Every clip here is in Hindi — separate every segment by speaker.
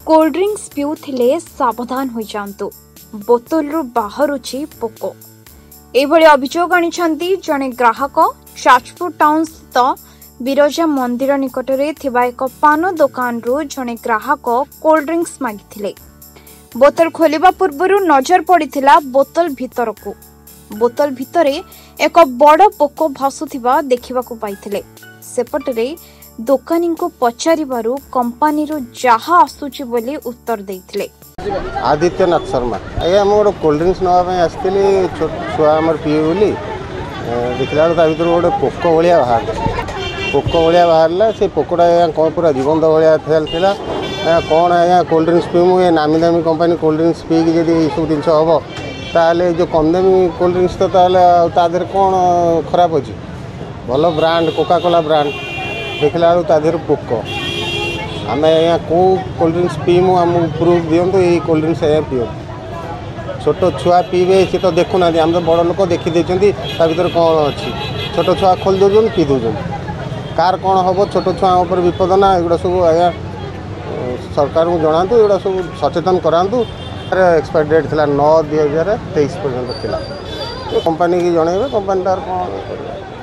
Speaker 1: कोल्ड ड्रिंक्स पिउथिले सावधान हो जातु बोतल रु बाहरुची पोको। एभली अभियोग आनिछंती जने ग्राहक जाजपुर टाउन स्थित बिरजा मंदिर निकटरे थिबा एक पान दुकान रु जने ग्राहक कोल्ड ड्रिंक्स मागिथिले। बोतल खोलिबा पूर्वरु नजर पड़िथिला बोतल भितरकू। बोतल भितरे एक बड़ पोको भासुथिबा देखिबाकू पाइथिले। सेपटरे दोकानी को पचारिबारु कंपनी रो जहा आसुची बोली उत्तर देइथिले।
Speaker 2: आदित्यनाथ शर्मा आज्ञा मोर कोल्ड ड्रिंक्स नापी आसती छुआ आम पीए बोली देखला भर गोटे पोक भाया बाहर पोक भाया बाहर से पोकटा आज्ञा कौन पूरा जीवंत भाया चलता कौन आज्ञा कोल्ड ड्रिंक्स पीमु ये नामी दामी कंपनी कोल्ड ड्रिंक्स पीक जब सब जिन हम ताले जो कम दामी कोल्ड ड्रिंक्स तो तादेर कौन खराब अच्छी भल ब्रांड कोका कोला ब्रांड देखला बेलू पोक आम आज्ञा कौ कोल्ड ड्रिंक्स पीमु आमको प्रूफ दिंतु ये कोल्ड ड्रिंक्स आज्ञा पीओ छोट छुआ पीबे सी तो देखुना आम तो बड़ लोक देखी भर कौन अच्छी छोट छुआ खोल दौन पी दौन कार कौन हम छोट छुआ उपर विपद ना एगुड़ा सब आज्ञा सरकार को जनातु एगुड़ा सब सचेतन करातु। एक्सपायरी डेट थी 9/2023 पर्यंत थी कंपनी की जनइबे कंपनी तार कौन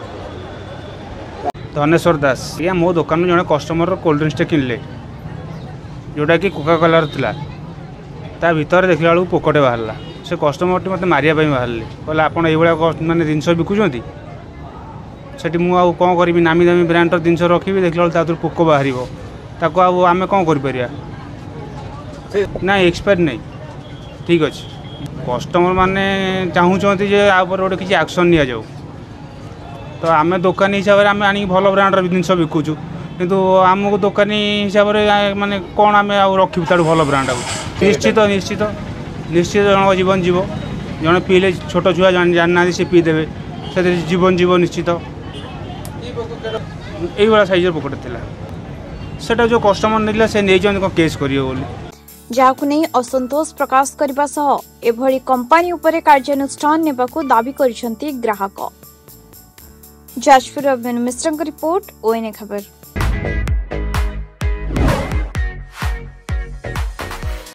Speaker 3: धनेश्वर दास या मो दुकान जड़े कस्टमर कोल्ड ड्रिंक्स किनले जोटा कि कोका कोलार था ता भर देखला बेलू पोकटे बाहर से कस्टमर मत मारिया बाहर कहले आप मानने जिनस बिकुंट से मुझे कौन करी नामी दामी ब्रांडर जिन रखी देखला बेलू पोक बाहर ताको आम कौन कर ना एक्सपायर नहीं ठीक अच्छे कस्टमर माने चाहूँगी गोटे किसी एक्शन नि जाऊ तो आम दोकानी हिसाब से आम आनी भल ब्रांडर जिन बिकुचु किंतु आमको दोकानी हिसाब से माने कौन आम रखी भल ब्रांड निश्चित निश्चित निश्चित जन जीवन जीव जड़े पीले छोट छुआ जानना सी पीदेवे से जीवन जीव निश्चित यही साइज पोकटे थी सेटा जो कस्टमर नहीं से नहीं केस करें
Speaker 1: जाकु नहीं असंतोष प्रकाश करने सह एभली कंपनी उपरे कार्यानुष्ठान नेबाकू दाबी करिसेंती ग्राहक। जाजपुर मिश्र रिपोर्ट ओएनए खबर।